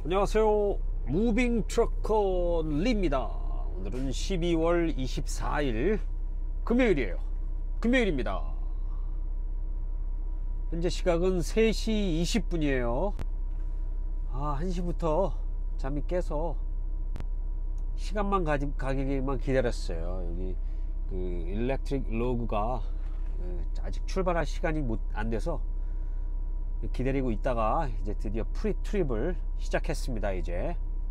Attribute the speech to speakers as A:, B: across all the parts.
A: 안녕하세요. 무빙 트러커 리입니다. 오늘은 12월 24일 금요일이에요. 금요일입니다. 현재 시각은 3시 20분이에요 1시부터 잠이 깨서 시간만 가기만 기다렸어요. 여기 그 일렉트릭 로그가 아직 출발할 시간이 안 돼서 기다리고 있다가 이제 드디어 프리 트립을 시작했습니다. 이제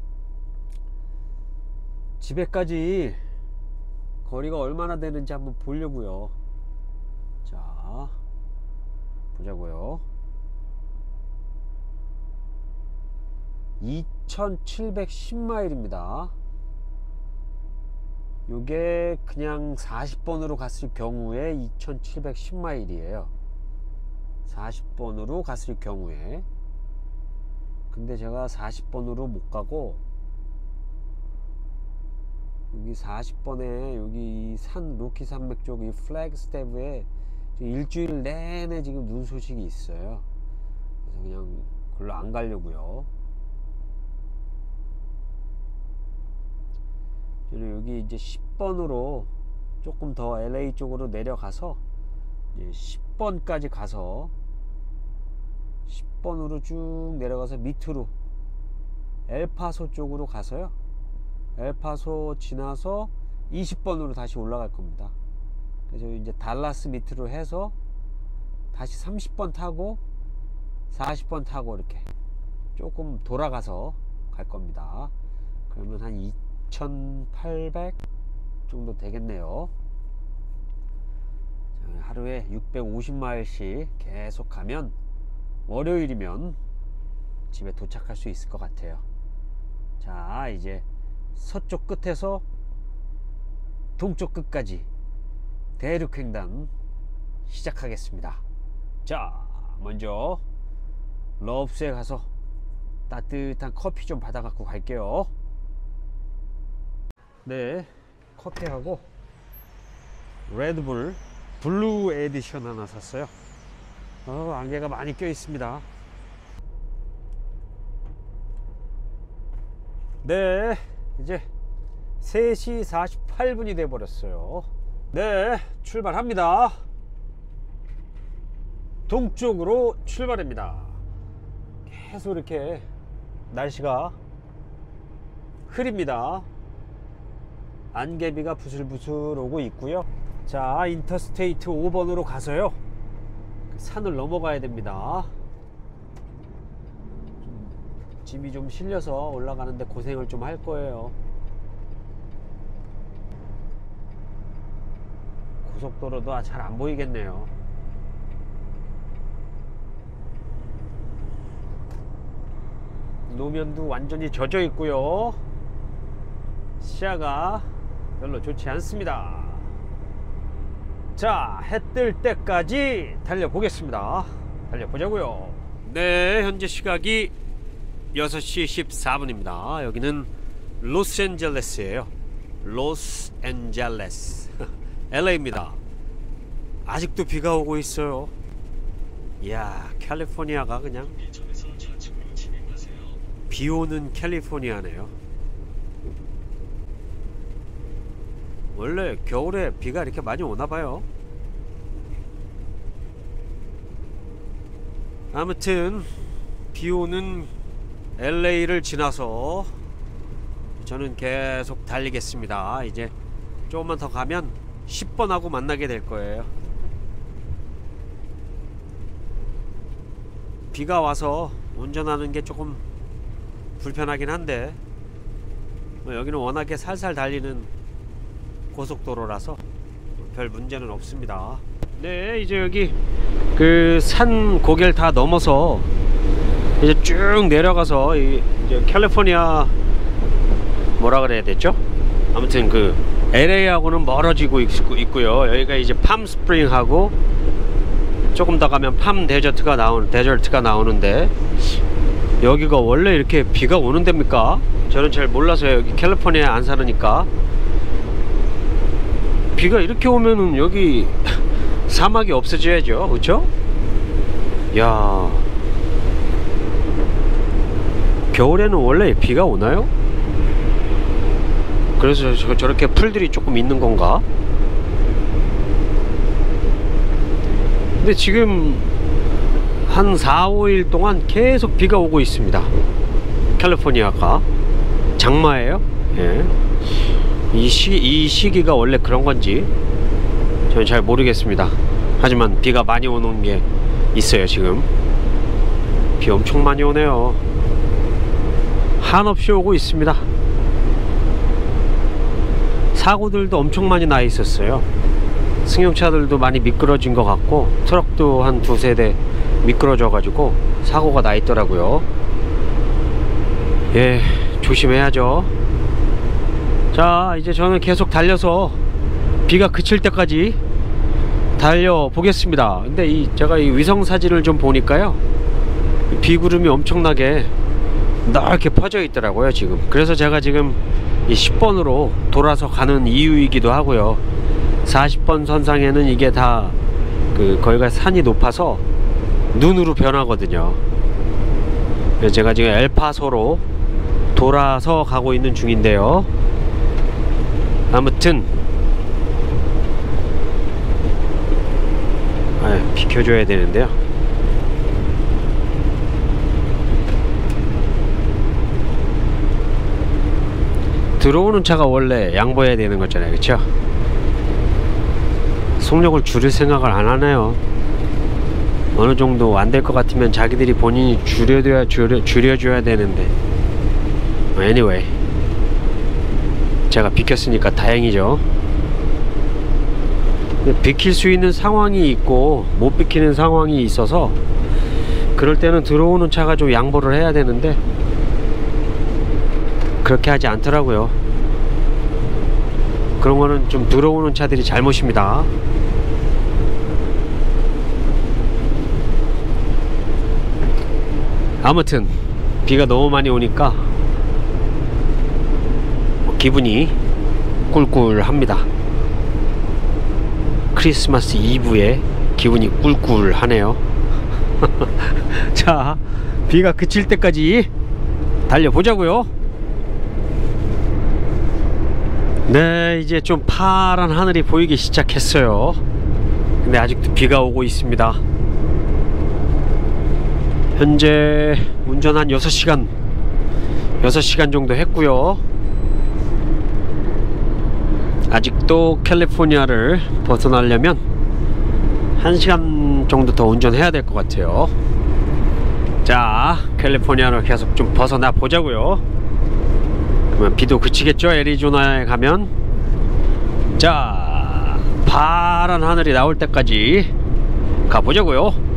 A: 집에까지 거리가 얼마나 되는지 한번 보려고요. 자, 보자고요. 2710마일입니다. 요게 그냥 40번으로 갔을 경우에 2710마일이에요 40번으로 갔을 경우에. 근데 제가 40번으로 못 가고 여기 40번에 여기 산 로키 산맥 쪽 이 플래그스텝에 일주일 내내 지금 눈 소식이 있어요. 그래서 그냥 별로 안 가려고요. 저는 여기 이제 10번으로 조금 더 LA 쪽으로 내려가서 이제 10번까지 가서 10번으로 쭉 내려가서 밑으로 엘파소 쪽으로 가서요. 엘파소 지나서 20번으로 다시 올라갈 겁니다. 그래서 이제 달라스 밑으로 해서 다시 30번 타고 40번 타고 이렇게 조금 돌아가서 갈 겁니다. 그러면 한 2800 정도 되겠네요. 하루에 650마일씩 계속 가면 월요일이면 집에 도착할 수 있을 것 같아요. 자, 이제 서쪽 끝에서 동쪽 끝까지 대륙횡단 시작하겠습니다. 자, 먼저 러브스에 가서 따뜻한 커피 좀 받아 갖고 갈게요. 네, 커피하고 레드불 블루 에디션 하나 샀어요. 안개가 많이 껴 있습니다. 네, 이제 3시 48분이 돼 버렸어요. 네, 출발합니다. 동쪽으로 출발합니다. 계속 이렇게 날씨가 흐립니다. 안개비가 부슬부슬 오고 있고요. 자, 인터스테이트 5번으로 가서요 산을 넘어가야 됩니다. 짐이 좀 실려서 올라가는데 고생을 좀 할 거예요. 고속도로도 잘 안 보이겠네요. 노면도 완전히 젖어 있고요. 시야가 별로 좋지 않습니다. 자, 해 뜰 때까지 달려보겠습니다. 달려보자고요. 네, 현재 시각이 6시 14분입니다 여기는 로스앤젤레스예요. 로스앤젤레스 LA입니다 아직도 비가 오고 있어요. 이야, 캘리포니아가 그냥 비 오는 캘리포니아네요. 원래 겨울에 비가 이렇게 많이 오나봐요. 아무튼 비 오는 LA를 지나서 저는 계속 달리겠습니다. 이제 조금만 더 가면 10번하고 만나게 될 거예요. 비가 와서 운전하는 게 조금 불편하긴 한데 여기는 워낙에 살살 달리는 고속도로라서 별 문제는 없습니다. 네, 이제 여기 그 산 고개를 다 넘어서 이제 쭉 내려가서 이제 캘리포니아 뭐라 그래야 되죠? 아무튼 그 LA하고는 멀어지고 있고요. 여기가 이제 팜스프링하고 조금 더 가면 팜 데저트가 나오는데 여기가 원래 이렇게 비가 오는 데입니까? 저는 잘 몰라서요. 여기 캘리포니아에 안 사니까. 비가 이렇게 오면은 여기 사막이 없어져야죠, 그쵸? 야, 겨울에는 원래 비가 오나요? 그래서 저렇게 풀들이 조금 있는 건가? 근데 지금 한 4, 5일 동안 계속 비가 오고 있습니다. 캘리포니아가 장마예요. 예. 이 시기가 원래 그런 건지 저는 잘 모르겠습니다. 하지만 비가 많이 오는 게 있어요. 지금 비 엄청 많이 오네요. 한없이 오고 있습니다. 사고들도 엄청 많이 나 있었어요. 승용차들도 많이 미끄러진 것 같고 트럭도 한 두세 대 미끄러져 가지고 사고가 나 있더라고요. 예, 조심해야죠. 자, 이제 저는 계속 달려서 비가 그칠 때까지 달려 보겠습니다. 근데 제가 이 위성 사진을 좀 보니까요, 비구름이 엄청나게 넓게 퍼져 있더라고요 지금. 그래서 제가 지금 이 10번으로 돌아서 가는 이유이기도 하고요. 40번 선상에는 이게 다 거기가 산이 높아서 눈으로 변하거든요. 그래서 제가 지금 엘파소로 돌아서 가고 있는 중인데요. 아무튼 비켜줘야 되는데요. 들어오는 차가 원래 양보해야 되는 거잖아요, 그쵸? 속력을 줄일 생각을 안 하네요. 어느 정도 안 될 것 같으면 자기들이 본인이 줄여줘야 되는데. Anyway, 제가 비켰으니까 다행이죠. 비킬 수 있는 상황이 있고 못 비키는 상황이 있어서 그럴 때는 들어오는 차가 좀 양보를 해야 되는데 그렇게 하지 않더라고요. 그런 거는 좀 들어오는 차들이 잘못입니다. 아무튼 비가 너무 많이 오니까 기분이 꿀꿀합니다. 크리스마스 이브에 기분이 꿀꿀하네요. 자, 비가 그칠 때까지 달려보자고요. 네, 이제 좀 파란 하늘이 보이기 시작했어요. 근데 아직도 비가 오고 있습니다. 현재 운전 한 6시간 정도 했고요. 아직도 캘리포니아를 벗어나려면 1시간 정도 더 운전해야 될 것 같아요. 자, 캘리포니아를 계속 좀 벗어나 보자고요. 그러면 비도 그치겠죠, 애리조나에 가면. 자, 파란 하늘이 나올 때까지 가보자고요.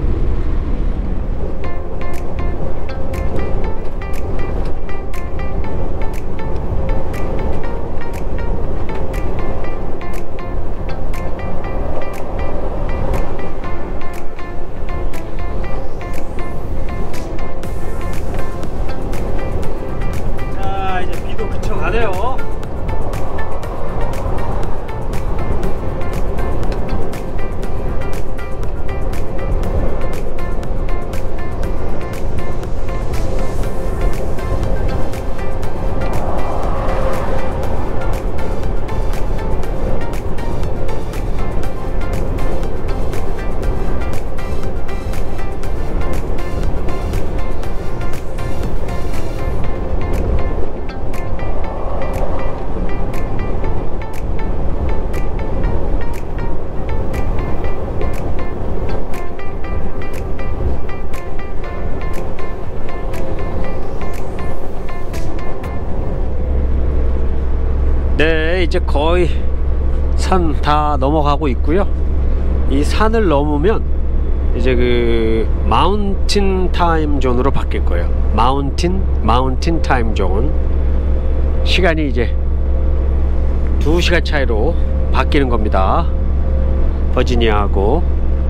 A: 네, 이제 거의 산 다 넘어가고 있고요. 이 산을 넘으면 이제 그 마운틴 타임 존으로 바뀔 거예요. 마운틴 타임 존. 시간이 이제 2시간 차이로 바뀌는 겁니다. 버지니아하고.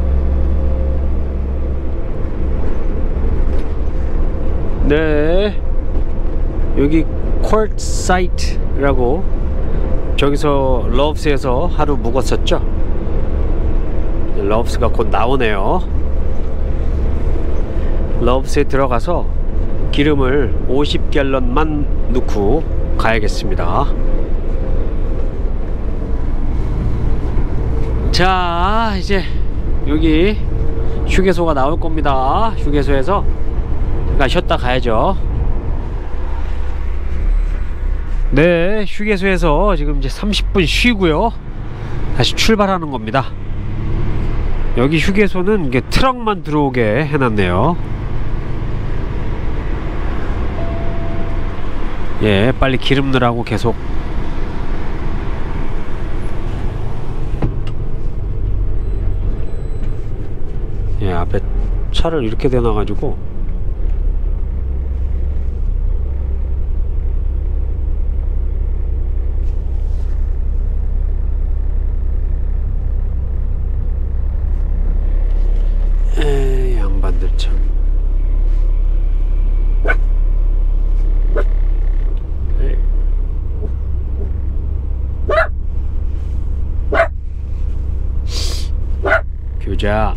A: 네, 여기 쿼트사이트라고, 저기서 러브스에서 하루 묵었었죠. 러브스가 곧 나오네요. 러브스에 들어가서 기름을 50갤런만 넣고 가야겠습니다. 자, 이제 여기 휴게소가 나올 겁니다. 휴게소에서 잠깐 쉬었다 가야죠. 네, 휴게소에서 지금 이제 30분 쉬고요, 다시 출발하는 겁니다. 여기 휴게소는 이게 트럭만 들어오게 해놨네요. 예, 빨리 기름 넣으라고 계속. 예, 앞에 차를 이렇게 대놔가지고 양반들 참. 교자.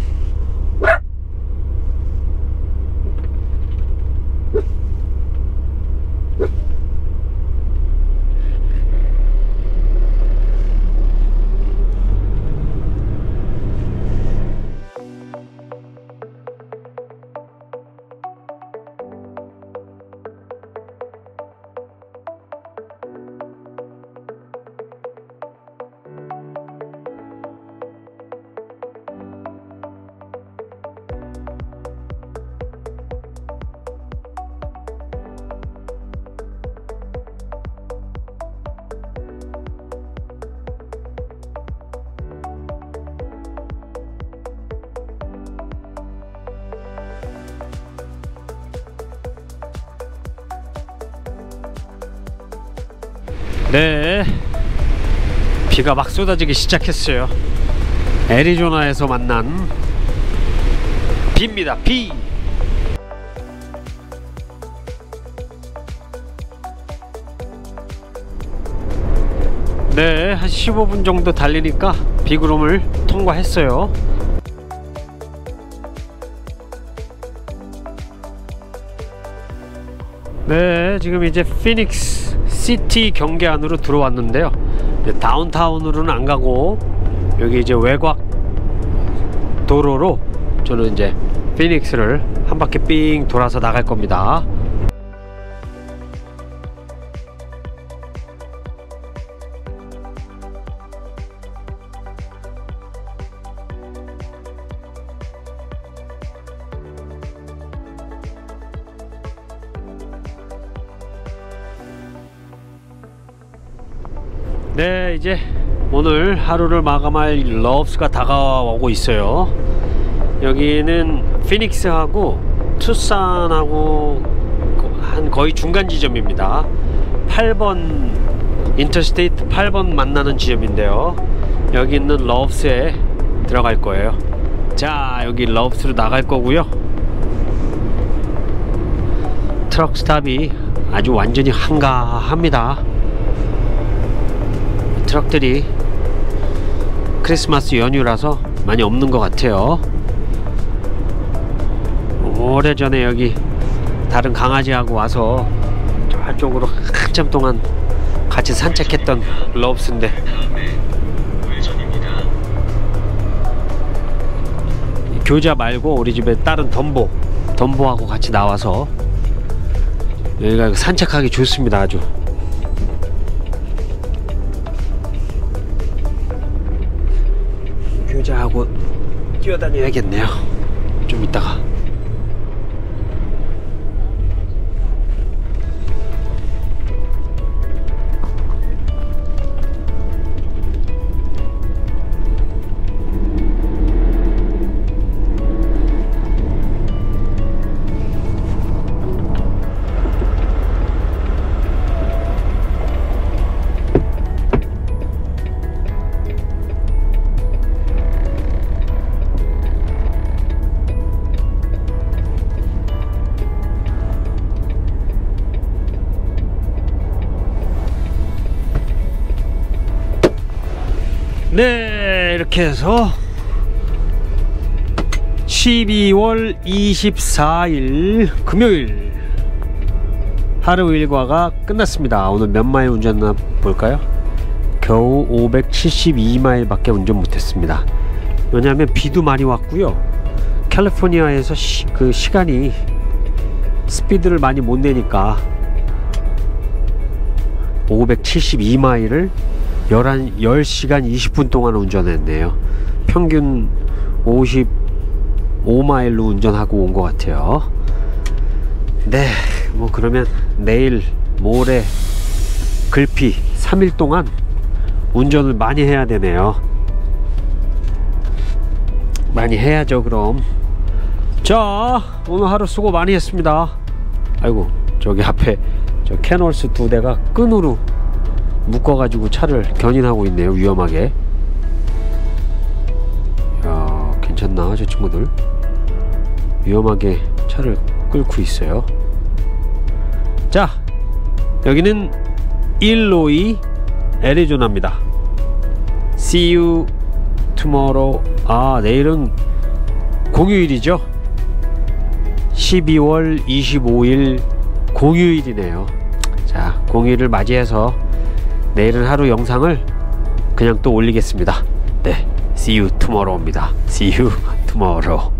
A: 네, 비가 막 쏟아지기 시작했어요. 애리조나에서 만난 비입니다. 비. 네, 한 15분 정도 달리니까 비구름을 통과했어요. 네, 지금 이제 피닉스 시티 경계 안으로 들어왔는데요, 다운타운으로는 안 가고 여기 이제 외곽 도로로 저는 이제 피닉스를 한 바퀴 삥 돌아서 나갈 겁니다. 네, 이제 오늘 하루를 마감할 러브스가 다가오고 있어요. 여기는 피닉스하고 투싼하고 한 거의 중간 지점입니다. 8번 인터스테이트 8번 만나는 지점인데요, 여기 있는 러브스에 들어갈 거예요. 자, 여기 러브스로 나갈 거고요. 트럭 스탑이 아주 완전히 한가합니다. 트럭들이 크리스마스 연휴라서 많이 없는 것 같아요. 오래전에 여기 다른 강아지하고 와서 저쪽으로 한참 동안 같이 산책했던 러브스인데, 교자 말고 우리 집에 다른 덤보하고 같이 나와서 여기가 산책하기 좋습니다. 아주 교자하고 뛰어다녀야겠네요, 좀 이따가. 네, 이렇게 해서 12월 24일 금요일 하루 일과가 끝났습니다. 오늘 몇 마일 운전했나 볼까요? 겨우 572마일 밖에 운전 못했습니다. 왜냐하면 비도 많이 왔고요. 캘리포니아에서 그 시간이 스피드를 많이 못 내니까 572마일을 10시간 20분 동안 운전했네요. 평균 55마일로 운전하고 온 것 같아요. 네, 뭐 그러면 내일 모레 글피 3일 동안 운전을 많이 해야 되네요. 많이 해야죠. 그럼 자, 오늘 하루 수고 많이 했습니다. 아이고, 저기 앞에 저 캐놀스 2대가 끈으로 묶어 가지고 차를 견인하고 있네요. 위험하게. 야, 괜찮나 저 친구들? 위험하게 차를 끌고 있어요. 자, 여기는 일로이 애리조나입니다. See you tomorrow. 아, 내일은 공휴일이죠. 12월 25일 공휴일이네요. 자, 공휴일을 맞이해서 내일은 하루 영상을 그냥 또 올리겠습니다. 네, See you tomorrow입니다. See you tomorrow.